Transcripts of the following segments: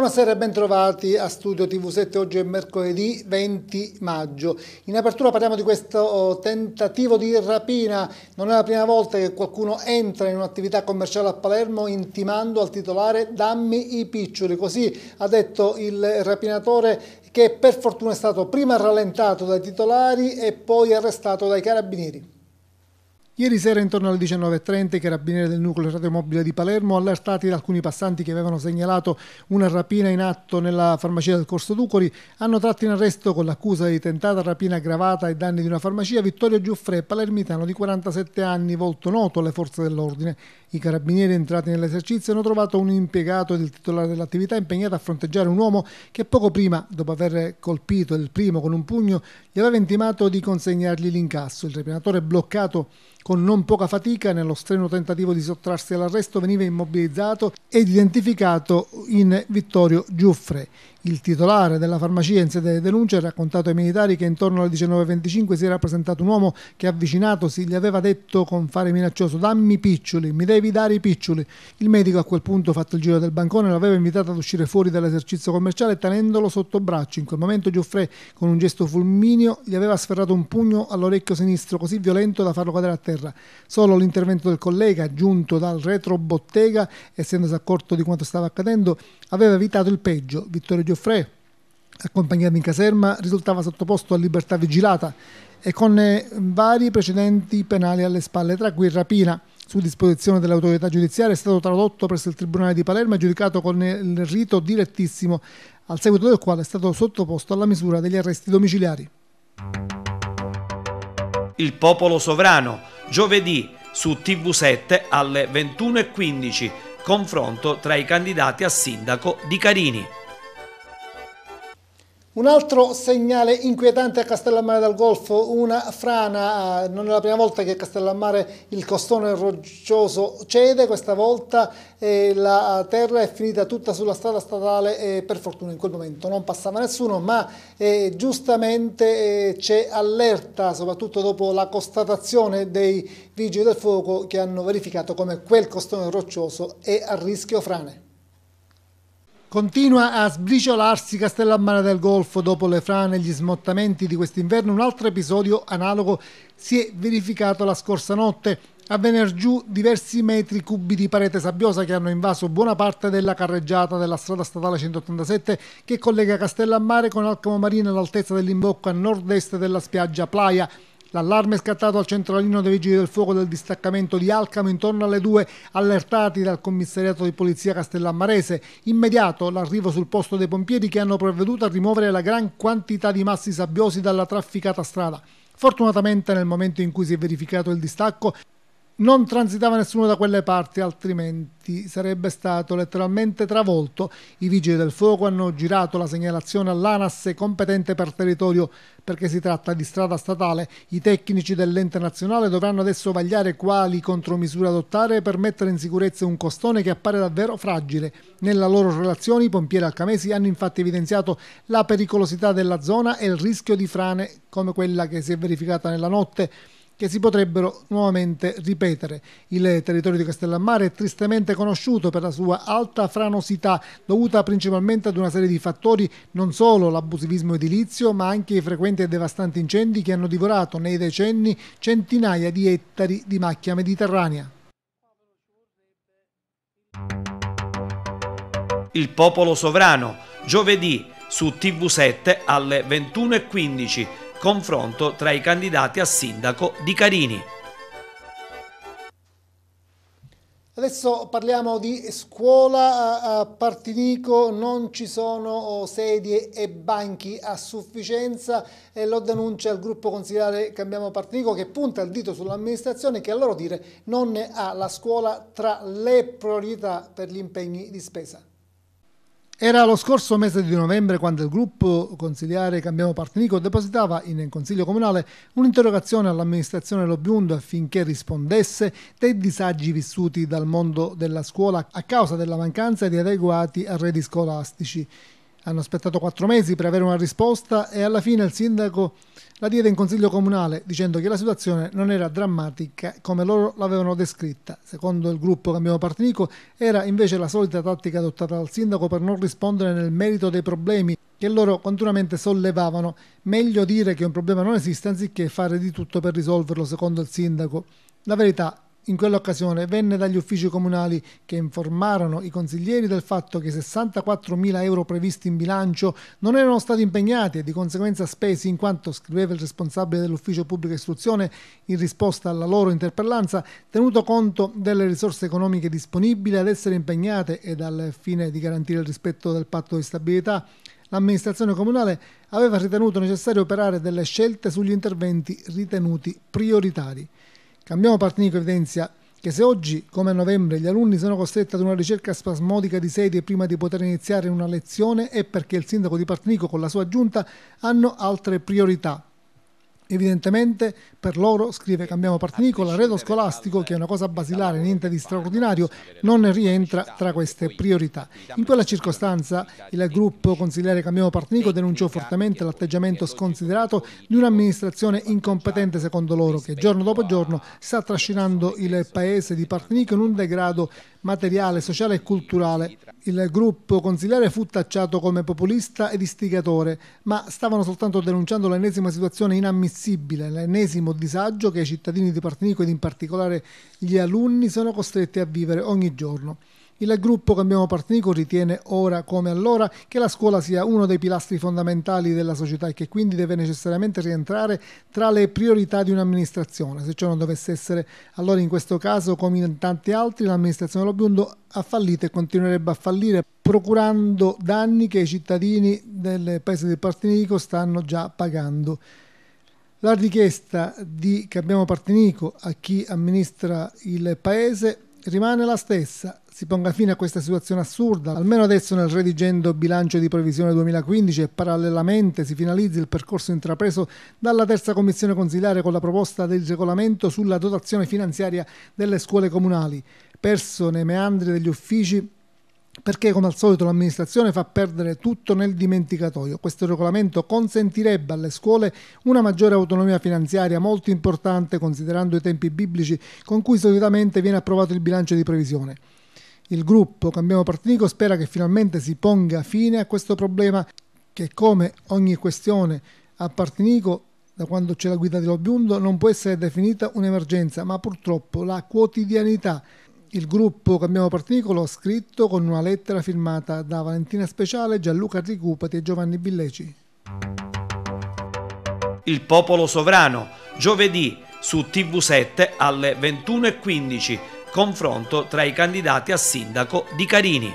Buonasera e bentrovati a Studio TV7, oggi è mercoledì 20 maggio. In apertura parliamo di questo tentativo di rapina. Non è la prima volta che qualcuno entra in un'attività commerciale a Palermo intimando al titolare "dammi i piccioli". Così ha detto il rapinatore, che per fortuna è stato prima rallentato dai titolari e poi arrestato dai carabinieri. Ieri sera intorno alle 19:30 i carabinieri del nucleo radiomobile di Palermo, allertati da alcuni passanti che avevano segnalato una rapina in atto nella farmacia del Corso Ducoli, hanno tratto in arresto con l'accusa di tentata rapina aggravata ai danni di una farmacia Vittorio Giuffre, palermitano di 47 anni, volto noto alle forze dell'ordine. I carabinieri entrati nell'esercizio hanno trovato un impiegato ed il titolare dell'attività impegnato a fronteggiare un uomo che poco prima, dopo aver colpito il primo con un pugno, gli aveva intimato di consegnargli l'incasso. Il rapinatore, bloccato con non poca fatica nello strenuo tentativo di sottrarsi all'arresto, veniva immobilizzato ed identificato in Vittorio Giuffre. Il titolare della farmacia in sede di denuncia ha raccontato ai militari che intorno alle 19:25 si era presentato un uomo che, avvicinatosi, gli aveva detto con fare minaccioso: "dammi i piccioli, mi devi dare i piccioli". Il medico, a quel punto fatto il giro del bancone, l'aveva invitato ad uscire fuori dall'esercizio commerciale tenendolo sotto braccio. In quel momento Giuffre, con un gesto fulmineo, gli aveva sferrato un pugno all'orecchio sinistro così violento da farlo cadere a terra. Solo l'intervento del collega, giunto dal retrobottega, essendosi accorto di quanto stava accadendo, aveva evitato il peggio. Vittorio Giuffre, accompagnato in caserma, risultava sottoposto a libertà vigilata e con vari precedenti penali alle spalle, tra cui rapina. Su disposizione dell'autorità giudiziaria è stato tradotto presso il Tribunale di Palermo e giudicato con il rito direttissimo, al seguito del quale è stato sottoposto alla misura degli arresti domiciliari. Il popolo sovrano, giovedì su TV7 alle 21:15, confronto tra i candidati a sindaco di Carini. Un altro segnale inquietante a Castellammare del Golfo, una frana. Non è la prima volta che a Castellammare il costone roccioso cede, questa volta la terra è finita tutta sulla strada statale e per fortuna in quel momento non passava nessuno, ma giustamente c'è allerta, soprattutto dopo la constatazione dei vigili del fuoco che hanno verificato come quel costone roccioso è a rischio frane. Continua a sbriciolarsi Castellammare del Golfo dopo le frane e gli smottamenti di quest'inverno. Un altro episodio analogo si è verificato la scorsa notte, a vener giù diversi metri cubi di parete sabbiosa che hanno invaso buona parte della carreggiata della strada statale 187 che collega Castellammare con Alcamo Marina all'altezza dell'imbocco a nord-est della spiaggia Playa. L'allarme è scattato al centralino dei vigili del fuoco del distaccamento di Alcamo intorno alle 2, allertati dal commissariato di polizia castellammarese. Immediato l'arrivo sul posto dei pompieri che hanno provveduto a rimuovere la gran quantità di massi sabbiosi dalla trafficata strada. Fortunatamente nel momento in cui si è verificato il distacco non transitava nessuno da quelle parti, altrimenti sarebbe stato letteralmente travolto. I vigili del fuoco hanno girato la segnalazione all'ANAS competente per territorio, perché si tratta di strada statale. I tecnici dell'ente nazionale dovranno adesso vagliare quali contromisure adottare per mettere in sicurezza un costone che appare davvero fragile. Nella loro relazione i pompieri alcamesi hanno infatti evidenziato la pericolosità della zona e il rischio di frane come quella che si è verificata nella notte, che si potrebbero nuovamente ripetere. Il territorio di Castellammare è tristemente conosciuto per la sua alta franosità, dovuta principalmente ad una serie di fattori, non solo l'abusivismo edilizio, ma anche i frequenti e devastanti incendi che hanno divorato nei decenni centinaia di ettari di macchia mediterranea. Il popolo sovrano, giovedì su TV7 alle 21:15, confronto tra i candidati a sindaco di Carini. Adesso parliamo di scuola. A Partinico non ci sono sedie e banchi a sufficienza e lo denuncia il gruppo consigliare Cambiamo Partinico, che punta il dito sull'amministrazione che a loro dire non ne ha la scuola tra le priorità per gli impegni di spesa. Era lo scorso mese di novembre quando il gruppo consigliare Cambiamo Partinico depositava in Consiglio Comunale un'interrogazione all'amministrazione Lobiundo affinché rispondesse dei disagi vissuti dal mondo della scuola a causa della mancanza di adeguati arredi scolastici. Hanno aspettato 4 mesi per avere una risposta e alla fine il sindaco la diede in consiglio comunale dicendo che la situazione non era drammatica come loro l'avevano descritta. Secondo il gruppo Cambiamo Partinico era invece la solita tattica adottata dal sindaco per non rispondere nel merito dei problemi che loro continuamente sollevavano. Meglio dire che un problema non esiste anziché fare di tutto per risolverlo, secondo il sindaco. La verità in quell'occasione venne dagli uffici comunali che informarono i consiglieri del fatto che i 64.000 euro previsti in bilancio non erano stati impegnati e di conseguenza spesi in quanto, scriveva il responsabile dell'ufficio pubblica istruzione in risposta alla loro interpellanza, tenuto conto delle risorse economiche disponibili ad essere impegnate ed al fine di garantire il rispetto del patto di stabilità, l'amministrazione comunale aveva ritenuto necessario operare delle scelte sugli interventi ritenuti prioritari. Cambiamo Partinico evidenzia che se oggi, come a novembre, gli alunni sono costretti ad una ricerca spasmodica di sedie prima di poter iniziare una lezione è perché il sindaco di Partinico con la sua giunta hanno altre priorità. Evidentemente per loro, scrive Cambiamo Partinico, l'arredo scolastico, che è una cosa basilare, niente di straordinario, non rientra tra queste priorità. In quella circostanza il gruppo consigliere Cambiamo Partinico denunciò fortemente l'atteggiamento sconsiderato di un'amministrazione incompetente, secondo loro, che giorno dopo giorno sta trascinando il paese di Partinico in un degrado materiale, sociale e culturale. Il gruppo consigliare fu tacciato come populista ed istigatore, ma stavano soltanto denunciando l'ennesima situazione inammissibile, l'ennesimo disagio che i cittadini di Partinico ed in particolare gli alunni sono costretti a vivere ogni giorno. Il gruppo Cambiamo Partinico ritiene ora come allora che la scuola sia uno dei pilastri fondamentali della società e che quindi deve necessariamente rientrare tra le priorità di un'amministrazione. Se ciò non dovesse essere, allora in questo caso, come in tanti altri, l'amministrazione Lo Biondo ha fallito e continuerebbe a fallire, procurando danni che i cittadini del paese di Partinico stanno già pagando. La richiesta di Cambiamo Partinico a chi amministra il paese rimane la stessa: si ponga fine a questa situazione assurda, almeno adesso nel redigendo bilancio di previsione 2015 e parallelamente si finalizzi il percorso intrapreso dalla terza commissione consiliare con la proposta del regolamento sulla dotazione finanziaria delle scuole comunali, perso nei meandri degli uffici perché come al solito l'amministrazione fa perdere tutto nel dimenticatoio. Questo regolamento consentirebbe alle scuole una maggiore autonomia finanziaria molto importante considerando i tempi biblici con cui solitamente viene approvato il bilancio di previsione. Il gruppo Cambiamo Partinico spera che finalmente si ponga fine a questo problema che, come ogni questione a Partinico, da quando c'è la guida di Lo Biondo, non può essere definita un'emergenza, ma purtroppo la quotidianità. Il gruppo Cambiamo Partinico lo ha scritto con una lettera firmata da Valentina Speciale, Gianluca Ricupati e Giovanni Billeci. Il popolo sovrano, giovedì su TV7 alle 21:15, confronto tra i candidati a sindaco di Carini.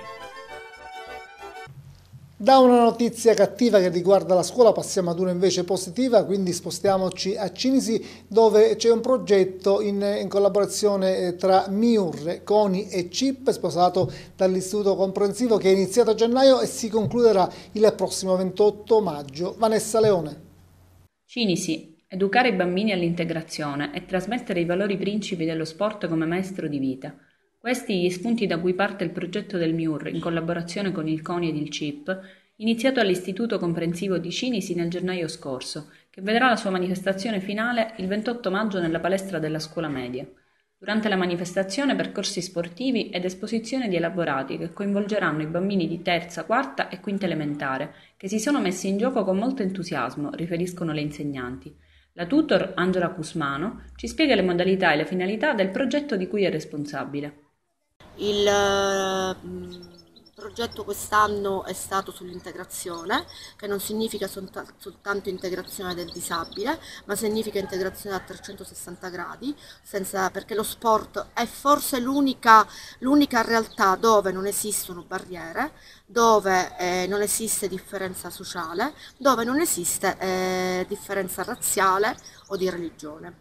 Da una notizia cattiva che riguarda la scuola passiamo ad una invece positiva, quindi spostiamoci a Cinisi dove c'è un progetto in collaborazione tra MIUR, CONI e CIP sposato dall'Istituto Comprensivo che è iniziato a gennaio e si concluderà il prossimo 28 maggio. Vanessa Leone. Cinisi, educare i bambini all'integrazione e trasmettere i valori principi dello sport come maestro di vita. Questi gli spunti da cui parte il progetto del MIUR in collaborazione con il CONI ed il CIP, iniziato all'Istituto Comprensivo di Cinisi nel gennaio scorso, che vedrà la sua manifestazione finale il 28 maggio nella palestra della scuola media. Durante la manifestazione percorsi sportivi ed esposizione di elaborati che coinvolgeranno i bambini di terza, quarta e quinta elementare, che si sono messi in gioco con molto entusiasmo, riferiscono le insegnanti. La tutor Angela Cusmano ci spiega le modalità e le finalità del progetto di cui è responsabile. Il progetto quest'anno è stato sull'integrazione, che non significa soltanto integrazione del disabile, ma significa integrazione a 360 gradi, perché lo sport è forse l'unica realtà dove non esistono barriere, dove non esiste differenza sociale, dove non esiste differenza razziale o di religione.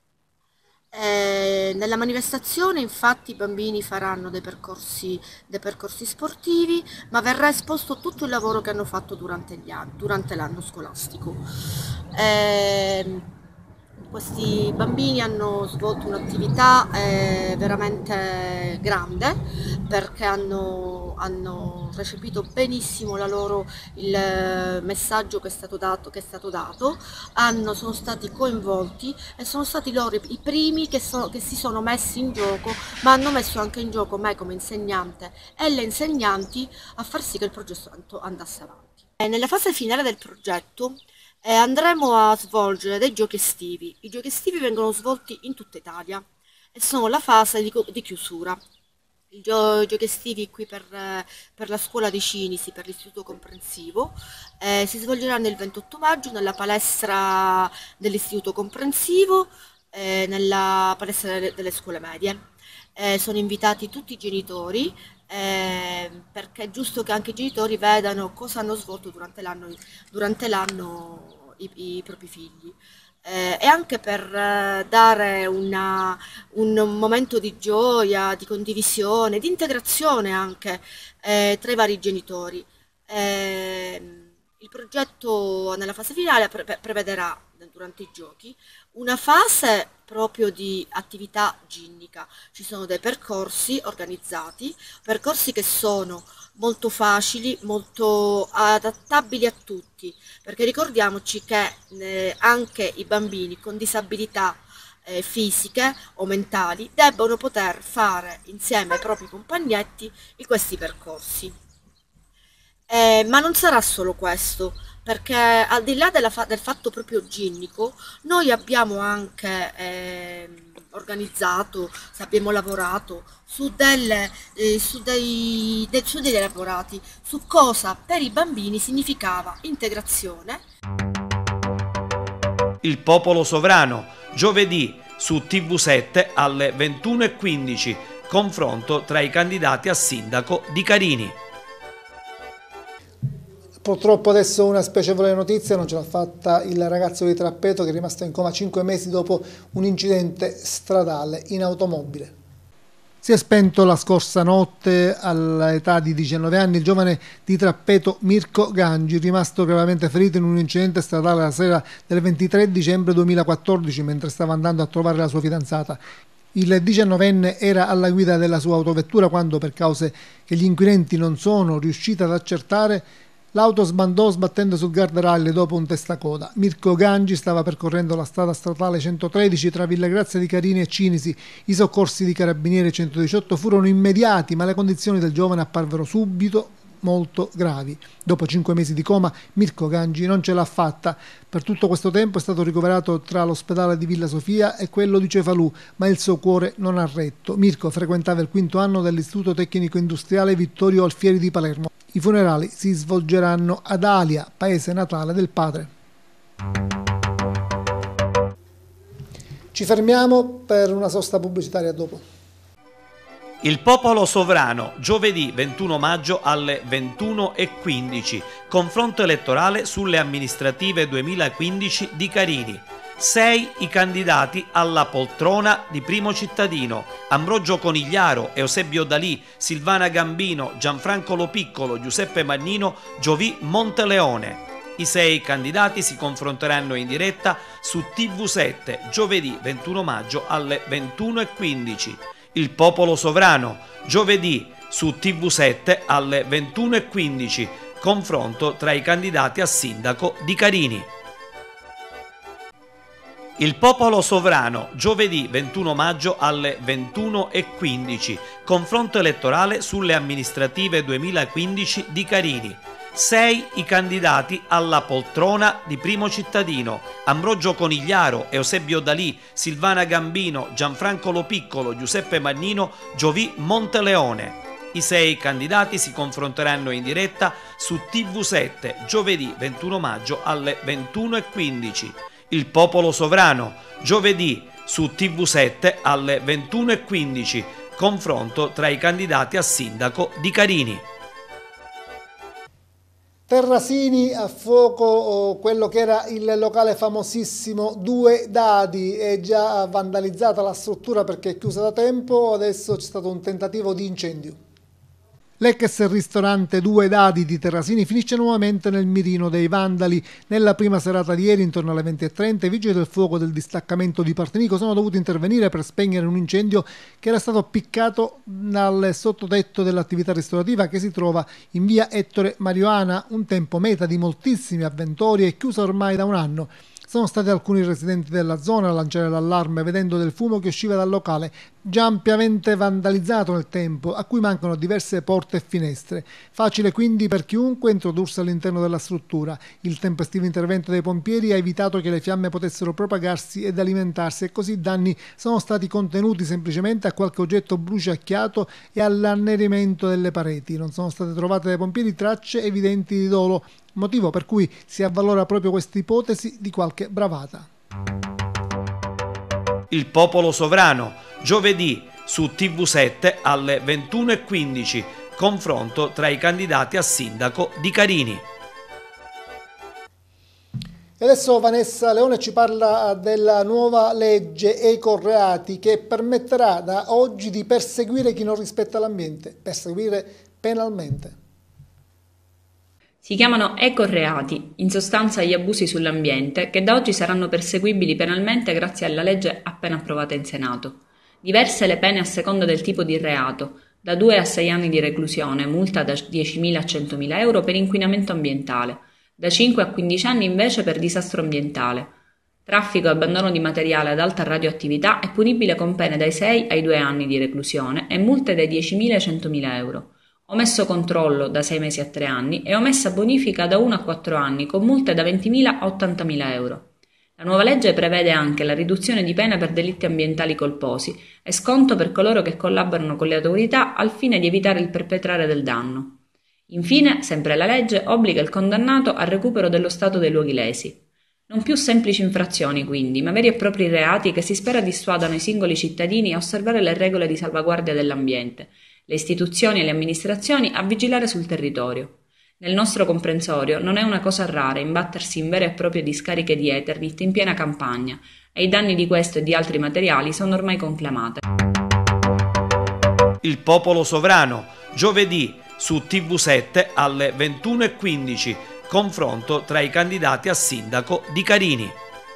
Nella manifestazione infatti i bambini faranno dei percorsi sportivi, ma verrà esposto tutto il lavoro che hanno fatto durante l'anno scolastico. Questi bambini hanno svolto un'attività veramente grande, perché hanno recepito benissimo il messaggio che è stato dato, sono stati coinvolti e sono stati loro i primi che si sono messi in gioco, ma hanno messo anche in gioco me come insegnante e le insegnanti, a far sì che il progetto andasse avanti. Nella fase finale del progetto andremo a svolgere dei giochi estivi. I giochi estivi vengono svolti in tutta Italia e sono la fase di chiusura. I giochi estivi qui per la scuola di Cinisi, per l'istituto comprensivo, si svolgeranno il 28 maggio nella palestra dell'istituto comprensivo, nella palestra delle scuole medie. Sono invitati tutti i genitori, perché è giusto che anche i genitori vedano cosa hanno svolto durante l'anno i propri figli, e anche per dare un momento di gioia, di condivisione, di integrazione anche tra i vari genitori. Il progetto nella fase finale prevederà durante i giochi una fase proprio di attività ginnica. Ci sono dei percorsi organizzati, percorsi che sono molto facili, molto adattabili a tutti, perché ricordiamoci che anche i bambini con disabilità fisiche o mentali debbono poter fare insieme ai propri compagnetti questi percorsi. Ma non sarà solo questo, perché al di là del fatto proprio ginnico, noi abbiamo anche organizzato, abbiamo lavorato su dei elaborati, su cosa per i bambini significava integrazione. Il popolo sovrano, giovedì su TV7 alle 21:15, confronto tra i candidati a sindaco di Carini. Purtroppo adesso una spiacevole notizia, non ce l'ha fatta il ragazzo di Trappeto che è rimasto in coma 5 mesi dopo un incidente stradale in automobile. Si è spento la scorsa notte all'età di 19 anni il giovane di Trappeto Mirko Gangi, rimasto gravemente ferito in un incidente stradale la sera del 23 dicembre 2014 mentre stava andando a trovare la sua fidanzata. Il 19enne era alla guida della sua autovettura quando, per cause che gli inquirenti non sono riusciti ad accertare, l'auto sbandò sbattendo sul guardrail dopo un testacoda. Mirko Gangi stava percorrendo la strada statale 113 tra Villegrazia di Carini e Cinisi. I soccorsi di Carabinieri 118 furono immediati, ma le condizioni del giovane apparvero subito molto gravi. Dopo 5 mesi di coma, Mirko Gangi non ce l'ha fatta. Per tutto questo tempo è stato ricoverato tra l'ospedale di Villa Sofia e quello di Cefalù, ma il suo cuore non ha retto. Mirko frequentava il 5° anno dell'Istituto Tecnico Industriale Vittorio Alfieri di Palermo. I funerali si svolgeranno ad Alia, paese natale del padre. Ci fermiamo per una sosta pubblicitaria, dopo. Il popolo sovrano, giovedì 21 maggio alle 21:15, confronto elettorale sulle amministrative 2015 di Carini. 6 i candidati alla poltrona di primo cittadino: Ambrogio Conigliaro, Eusebio Dalì, Silvana Gambino, Gianfranco Lopiccolo, Giuseppe Mannino, Giovì Monteleone. I 6 candidati si confronteranno in diretta su TV7 giovedì 21 maggio alle 21:15. Il popolo sovrano, giovedì su TV7 alle 21:15, confronto tra i candidati a sindaco di Carini. Il popolo sovrano, giovedì 21 maggio alle 21:15, confronto elettorale sulle amministrative 2015 di Carini. 6 i candidati alla poltrona di primo cittadino: Ambrogio Conigliaro, Eusebio Dalì, Silvana Gambino, Gianfranco Lopiccolo, Giuseppe Mannino, Giovì Monteleone. I 6 candidati si confronteranno in diretta su TV7 giovedì 21 maggio alle 21:15. Il popolo sovrano, giovedì su TV7 alle 21:15, confronto tra i candidati a sindaco di Carini. Terrasini a fuoco quello che era il locale famosissimo Due Dadi. È già vandalizzata la struttura perché è chiusa da tempo, adesso c'è stato un tentativo di incendio. L'ex ristorante Due Dadi di Terrasini finisce nuovamente nel mirino dei vandali. Nella prima serata di ieri, intorno alle 20:30, i vigili del fuoco del distaccamento di Partinico sono dovuti intervenire per spegnere un incendio che era stato appiccato dal sottotetto dell'attività ristorativa che si trova in via Ettore Marioana, un tempo meta di moltissimi avventori e chiusa ormai da un anno. Sono stati alcuni residenti della zona a lanciare l'allarme vedendo del fumo che usciva dal locale, già ampiamente vandalizzato nel tempo, a cui mancano diverse porte e finestre. Facile quindi per chiunque introdursi all'interno della struttura. Il tempestivo intervento dei pompieri ha evitato che le fiamme potessero propagarsi ed alimentarsi e così i danni sono stati contenuti semplicemente a qualche oggetto bruciacchiato e all'annerimento delle pareti. Non sono state trovate dai pompieri tracce evidenti di dolo, motivo per cui si avvalora proprio questa ipotesi di qualche bravata. Il popolo sovrano, giovedì su TV7 alle 21:15, confronto tra i candidati a sindaco di Carini. E adesso Vanessa Leone ci parla della nuova legge ecoreati che permetterà da oggi di perseguire chi non rispetta l'ambiente, perseguire penalmente. Si chiamano ecoreati, in sostanza gli abusi sull'ambiente, che da oggi saranno perseguibili penalmente grazie alla legge appena approvata in Senato. Diverse le pene a seconda del tipo di reato, da 2 a 6 anni di reclusione, multa da 10.000 a 100.000 euro per inquinamento ambientale, da 5 a 15 anni invece per disastro ambientale. Traffico e abbandono di materiale ad alta radioattività è punibile con pene dai 6 ai 2 anni di reclusione e multe dai 10.000 ai 100.000 euro. Omesso controllo da 6 mesi a 3 anni e omessa bonifica da 1 a 4 anni con multe da 20.000 a 80.000 euro. La nuova legge prevede anche la riduzione di pena per delitti ambientali colposi e sconto per coloro che collaborano con le autorità al fine di evitare il perpetrare del danno. Infine, sempre la legge obbliga il condannato al recupero dello stato dei luoghi lesi. Non più semplici infrazioni quindi, ma veri e propri reati che si spera dissuadano i singoli cittadini a osservare le regole di salvaguardia dell'ambiente, le istituzioni e le amministrazioni a vigilare sul territorio. Nel nostro comprensorio non è una cosa rara imbattersi in vere e proprie discariche di Eternit in piena campagna e i danni di questo e di altri materiali sono ormai conclamate. Il popolo sovrano, giovedì su TV7 alle 21:15, confronto tra i candidati a sindaco di Carini.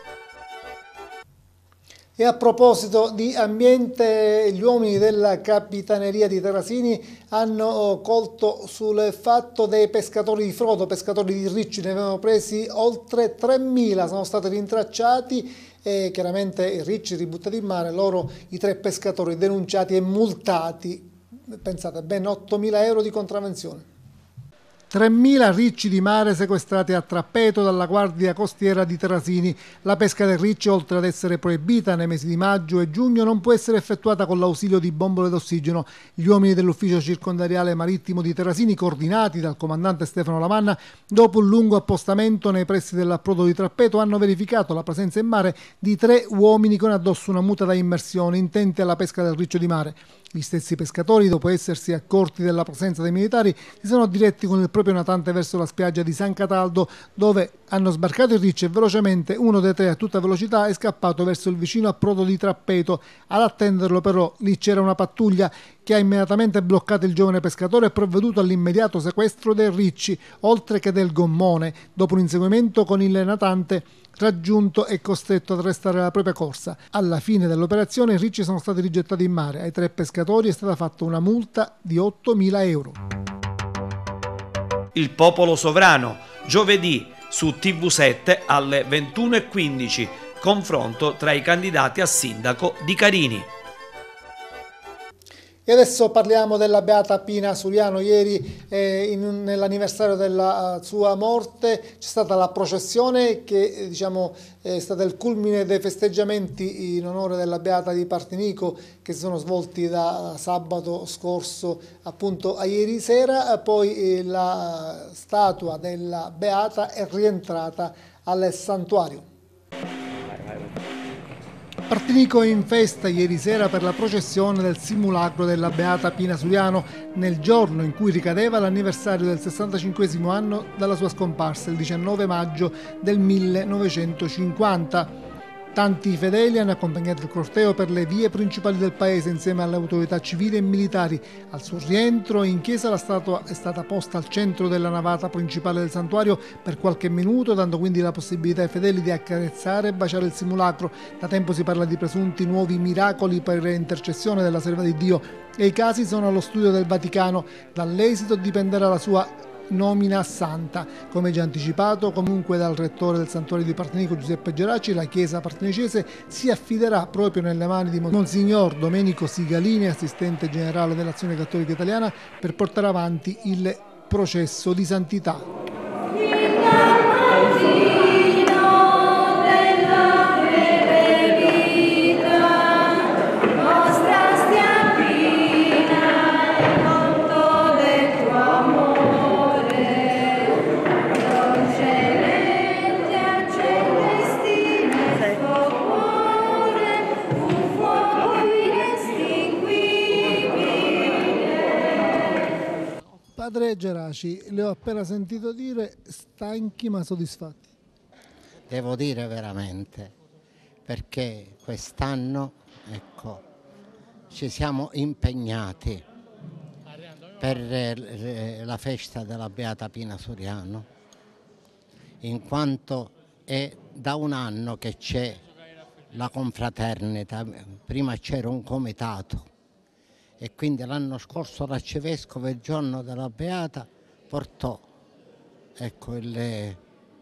E a proposito di ambiente, gli uomini della Capitaneria di Terrasini hanno colto sul fatto dei pescatori di frodo, pescatori di ricci, ne avevano presi oltre 3.000, sono stati rintracciati e chiaramente i ricci ributtati in mare, loro i 3 pescatori denunciati e multati, pensate, ben 8.000 euro di contravvenzione. 3.000 ricci di mare sequestrati a Trappeto dalla Guardia Costiera di Terrasini. La pesca del riccio, oltre ad essere proibita nei mesi di maggio e giugno, non può essere effettuata con l'ausilio di bombole d'ossigeno. Gli uomini dell'ufficio circondariale marittimo di Terrasini, coordinati dal comandante Stefano Lamanna, dopo un lungo appostamento nei pressi dell'approdo di Trappeto, hanno verificato la presenza in mare di 3 uomini con addosso una muta da immersione, intenti alla pesca del riccio di mare. Gli stessi pescatori, dopo essersi accorti della presenza dei militari, si sono diretti con il proprio natante verso la spiaggia di San Cataldo, dove hanno sbarcato il riccio e velocemente uno dei 3 a tutta velocità è scappato verso il vicino approdo di Trappeto. Ad attenderlo però lì c'era una pattuglia che ha immediatamente bloccato il giovane pescatore e provveduto all'immediato sequestro dei ricci, oltre che del gommone. Dopo un inseguimento con il natante raggiunto e costretto ad arrestare la propria corsa. Alla fine dell'operazione i ricci sono stati rigettati in mare. Ai 3 pescatori è stata fatta una multa di 8.000 euro. Il popolo sovrano, giovedì su TV7 alle 21:15, confronto tra i candidati a sindaco di Carini. E adesso parliamo della Beata Pina Suriano. Ieri, nell'anniversario della sua morte, c'è stata la processione che è stata il culmine dei festeggiamenti in onore della Beata di Partinico, che si sono svolti da sabato scorso appunto a ieri sera. Poi la statua della Beata è rientrata al santuario. Partinico in festa ieri sera per la processione del simulacro della Beata Pina Suriano, nel giorno in cui ricadeva l'anniversario del 65° anno dalla sua scomparsa, il 19 maggio del 1950. Tanti fedeli hanno accompagnato il corteo per le vie principali del paese insieme alle autorità civili e militari. Al suo rientro in chiesa la statua è stata posta al centro della navata principale del santuario per qualche minuto, dando quindi la possibilità ai fedeli di accarezzare e baciare il simulacro. Da tempo si parla di presunti nuovi miracoli per intercessione della serva di Dio e i casi sono allo studio del Vaticano. Dall'esito dipenderà la sua nomina santa. Come già anticipato comunque dal rettore del santuario di Partinico Giuseppe Geraci, la chiesa partinicese si affiderà proprio nelle mani di Monsignor Domenico Sigalini, assistente generale dell'Azione Cattolica Italiana, per portare avanti il processo di santità. Padre Geraci, le ho appena sentito dire stanchi ma soddisfatti. Devo dire veramente, perché quest'anno, ecco, ci siamo impegnati per la festa della Beata Pina Suriano, in quanto è da un anno che c'è la confraternita. Prima c'era un comitato e quindi l'anno scorso l'arcivescovo il giorno della Beata portò, ecco, il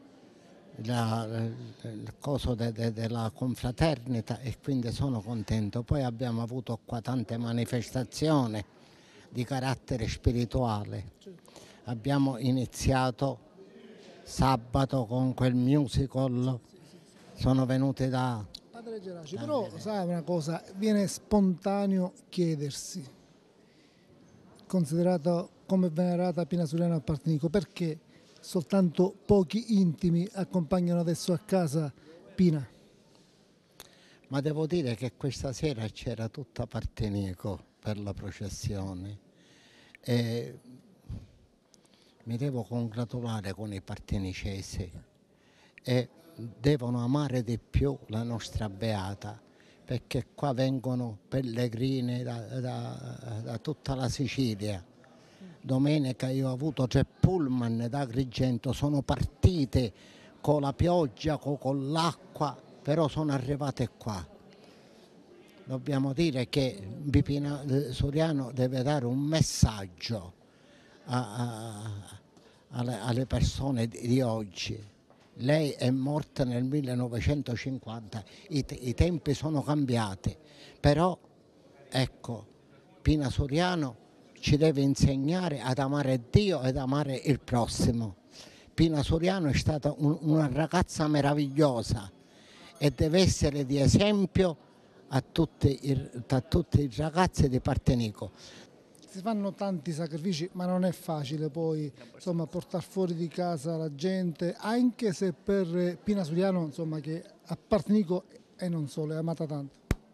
coso della confraternita, e quindi sono contento. Poi abbiamo avuto qua tante manifestazioni di carattere spirituale. Abbiamo iniziato sabato con quel musical, sono venuti da... Padre Geraci, però sa una cosa, viene spontaneo chiedersi, considerato come venerata Pina Suriano a Partinico, perché soltanto pochi intimi accompagnano adesso a casa Pina? Ma devo dire che questa sera c'era tutta Partinico per la processione e mi devo congratulare con i partinicesi e devono amare di più la nostra Beata, perché qua vengono pellegrini da tutta la Sicilia. Domenica io ho avuto 3 pullman da Agrigento, sono partite con la pioggia, con l'acqua, però sono arrivate qua. Dobbiamo dire che Pina Suriano deve dare un messaggio alle persone di oggi. Lei è morta nel 1950, i tempi sono cambiati, però ecco, Pina Suriano ci deve insegnare ad amare Dio ed amare il prossimo. Pina Suriano è stata una ragazza meravigliosa e deve essere di esempio a tutti i ragazzi di Partinico. Si fanno tanti sacrifici, ma non è facile poi, insomma, portare fuori di casa la gente, anche se per Pina Suriano, insomma, che a Partinico e non solo, è amata tanto.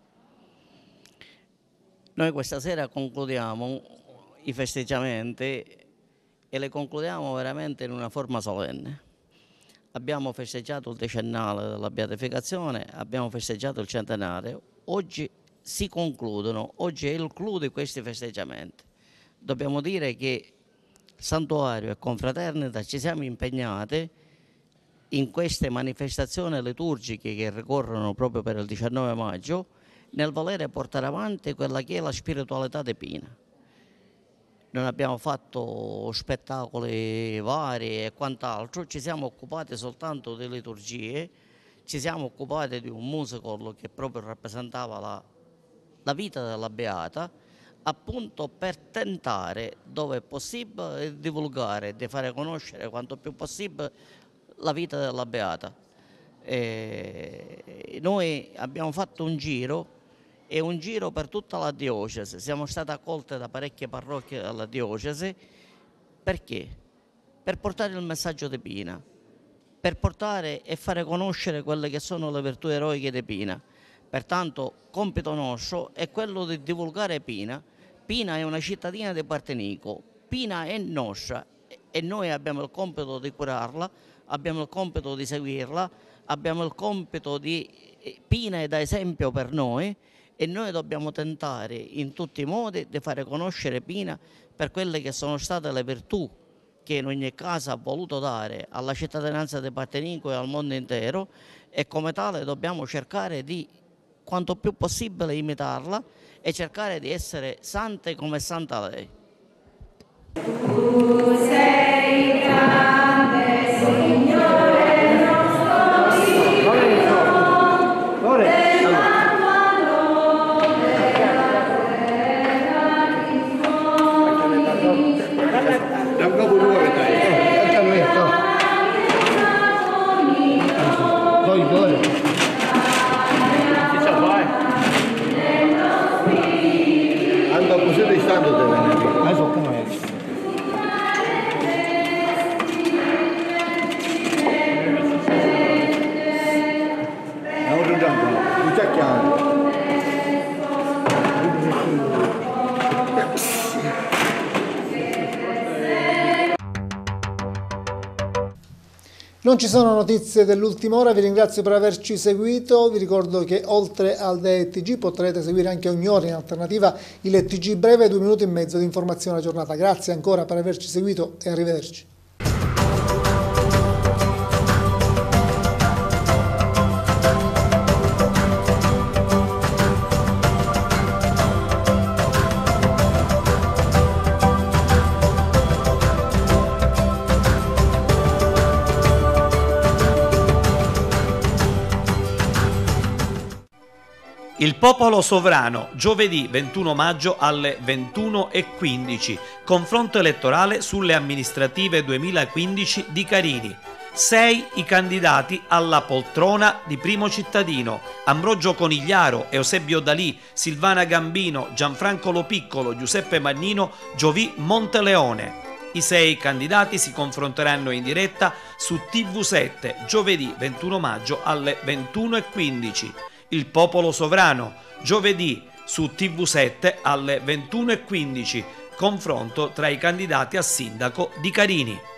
Noi questa sera concludiamo i festeggiamenti e le concludiamo veramente in una forma solenne. Abbiamo festeggiato il decennale della beatificazione, abbiamo festeggiato il centenario, oggi si concludono, oggi è il clou di questi festeggiamenti. Dobbiamo dire che Santuario e Confraternita ci siamo impegnati in queste manifestazioni liturgiche che ricorrono proprio per il 19 maggio nel volere portare avanti quella che è la spiritualità di Pina. Non abbiamo fatto spettacoli vari e quant'altro, ci siamo occupati soltanto di liturgie, ci siamo occupati di un musical che proprio rappresentava la vita della Beata, appunto per tentare, dove è possibile, di divulgare, di fare conoscere quanto più possibile la vita della Beata. Noi abbiamo fatto un giro, e un giro per tutta la diocesi, siamo stati accolti da parecchie parrocchie della diocesi. Perché? Per portare il messaggio di Pina, per portare e fare conoscere quelle che sono le virtù eroiche di Pina. Pertanto compito nostro è quello di divulgare Pina. Pina è una cittadina di Partinico, Pina è nostra e noi abbiamo il compito di curarla, abbiamo il compito di seguirla, abbiamo il compito di Pina è da esempio per noi e noi dobbiamo tentare in tutti i modi di fare conoscere Pina per quelle che sono state le virtù che in ogni caso ha voluto dare alla cittadinanza di Partenico e al mondo intero, e come tale dobbiamo cercare di quanto più possibile imitarla e cercare di essere sante come è santa lei. Tu sei grande, Signore nostro Dio, Non ci sono notizie dell'ultima ora, vi ringrazio per averci seguito, vi ricordo che oltre al DTG potrete seguire anche ogni ora in alternativa il TG breve, 2 minuti e mezzo di informazione alla giornata. Grazie ancora per averci seguito e arrivederci. Il popolo sovrano, giovedì 21 maggio alle 21:15, confronto elettorale sulle amministrative 2015 di Carini. 6 i candidati alla poltrona di primo cittadino: Ambrogio Conigliaro, Eusebio Dalì, Silvana Gambino, Gianfranco Lopiccolo, Giuseppe Mannino, Giovì Monteleone. I 6 candidati si confronteranno in diretta su TV7 giovedì 21 maggio alle 21:15. Il popolo sovrano, giovedì su TV7 alle 21:15, confronto tra i candidati a sindaco di Carini.